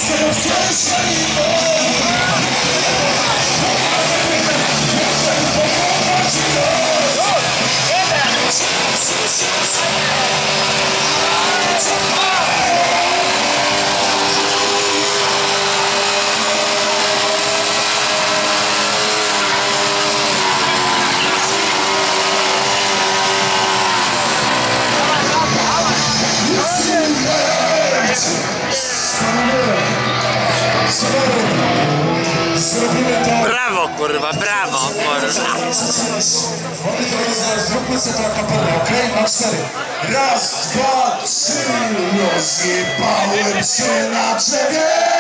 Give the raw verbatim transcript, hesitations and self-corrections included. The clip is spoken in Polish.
Brawo, kurwa, brawo, kurwa. Zróbmy sobie to na kapelę, okej? Na cztery. Raz, dwa, trzy. Rozjebałem się na drzewie.